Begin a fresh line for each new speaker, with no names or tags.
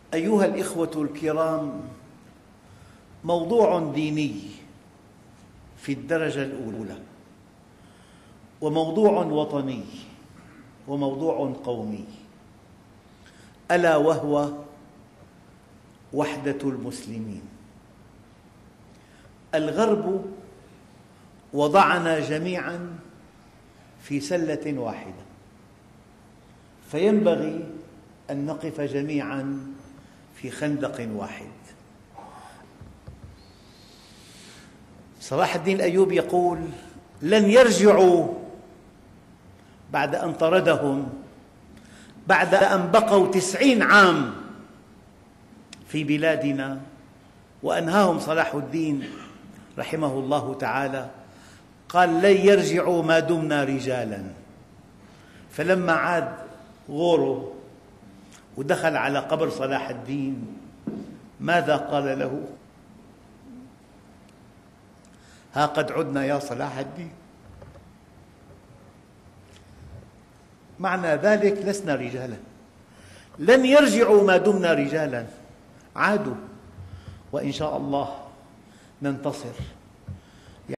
أيها الإخوة الكرام، موضوع ديني في الدرجة الأولى، وموضوع وطني، وموضوع قومي، ألا وهو وحدة المسلمين. الغرب وضعنا جميعاً في سلة واحدة، فينبغي أن نقف جميعاً في خندق واحد. صلاح الدين الأيوبي يقول: لن يرجعوا بعد أن طردهم، بعد أن بقوا 90 عام في بلادنا، وأنهاهم صلاح الدين رحمه الله تعالى، قال: لن يرجعوا ما دمنا رجالاً. فلما عاد غورو ودخل على قبر صلاح الدين، ماذا قال له؟ ها قد عدنا يا صلاح الدين. معنى ذلك لسنا رجالاً، لن يرجعوا ما دمنا رجالاً. عادوا، وإن شاء الله ننتصر.